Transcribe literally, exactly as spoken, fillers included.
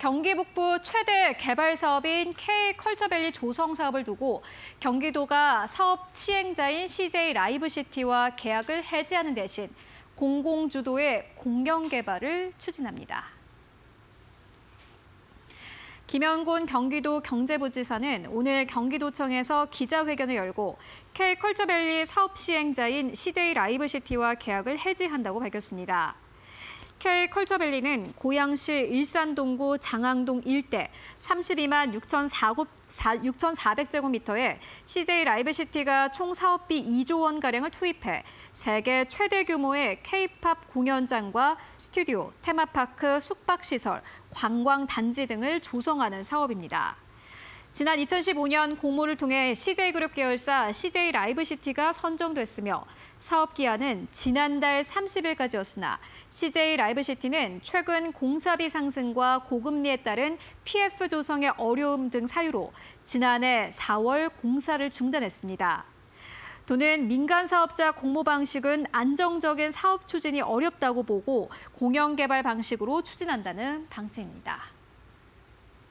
경기 북부 최대 개발 사업인 K컬처밸리 조성 사업을 두고 경기도가 사업 시행자인 씨제이 라이브시티와 계약을 해지하는 대신 공공주도의 공영 개발을 추진합니다. 김현곤 경기도 경제부지사는 오늘 경기도청에서 기자회견을 열고 K컬처밸리 사업 시행자인 씨제이 라이브시티와 계약을 해지한다고 밝혔습니다. K컬처밸리는 고양시 일산동구 장항동 일대 삼십이만 육천사백 제곱미터에 씨제이 라이브시티가 총 사업비 이조 원가량을 투입해 세계 최대 규모의 K-팝 공연장과 스튜디오, 테마파크, 숙박시설, 관광단지 등을 조성하는 사업입니다. 지난 이천십오 년 공모를 통해 씨제이그룹 계열사 씨제이 라이브시티가 선정됐으며 사업 기한은 지난달 삼십 일까지였으나 씨제이 라이브시티는 최근 공사비 상승과 고금리에 따른 피에프 조성의 어려움 등 사유로 지난해 사월 공사를 중단했습니다. 도는 민간 사업자 공모 방식은 안정적인 사업 추진이 어렵다고 보고 공영 개발 방식으로 추진한다는 방침입니다.